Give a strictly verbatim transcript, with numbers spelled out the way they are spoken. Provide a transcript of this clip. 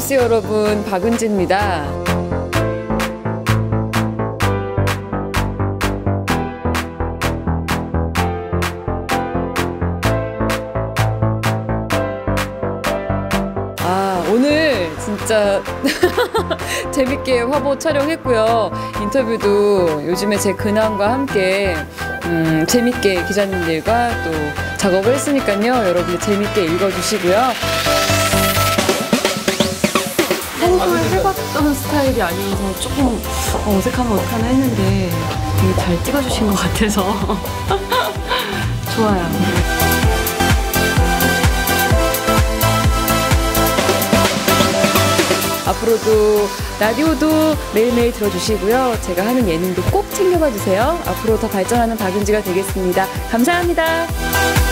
에스비에스 여러분, 박은지입니다. 아, 오늘 진짜 재밌게 화보 촬영했고요. 인터뷰도 요즘에 제 근황과 함께 음, 재밌게 기자님들과 또 작업을 했으니까요. 여러분들 재밌게 읽어주시고요. 평소에 해봤던 스타일이 아니어서 조금 어색하면 어떡하나 했는데 되게 잘 찍어주신 것 같아서 좋아요. 앞으로도 라디오도 매일매일 들어주시고요. 제가 하는 예능도 꼭 챙겨봐 주세요. 앞으로 더 발전하는 박은지가 되겠습니다. 감사합니다.